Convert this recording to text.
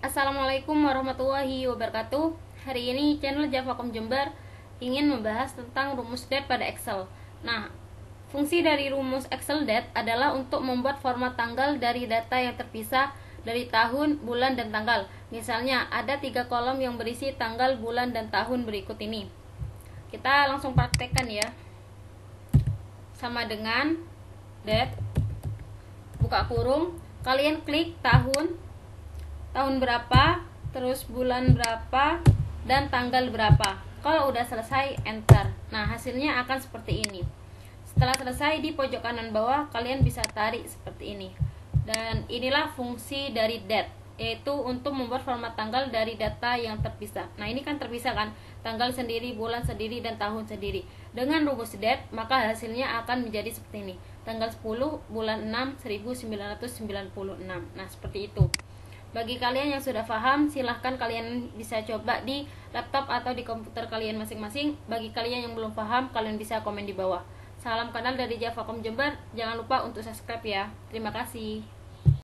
Assalamualaikum warahmatullahi wabarakatuh. Hari ini channel Javacom Jember ingin membahas tentang rumus date pada Excel. Nah, fungsi dari rumus Excel date adalah untuk membuat format tanggal dari data yang terpisah dari tahun, bulan, dan tanggal. Misalnya, ada 3 kolom yang berisi tanggal, bulan, dan tahun berikut ini. Kita langsung praktekkan ya. Sama dengan date, buka kurung, kalian klik tahun berapa, terus bulan berapa, dan tanggal berapa. Kalau udah selesai, enter. Nah, hasilnya akan seperti ini. Setelah selesai, di pojok kanan bawah kalian bisa tarik seperti ini. Dan inilah fungsi dari date, yaitu untuk membuat format tanggal dari data yang terpisah. Nah, ini kan terpisah kan, tanggal sendiri, bulan sendiri, dan tahun sendiri. Dengan rumus date, maka hasilnya akan menjadi seperti ini. Tanggal 10 bulan 6 1996. Nah, seperti itu. Bagi kalian yang sudah paham, silahkan kalian bisa coba di laptop atau di komputer kalian masing-masing. Bagi kalian yang belum paham, kalian bisa komen di bawah. Salam kenal dari Javacom Jember. Jangan lupa untuk subscribe ya. Terima kasih.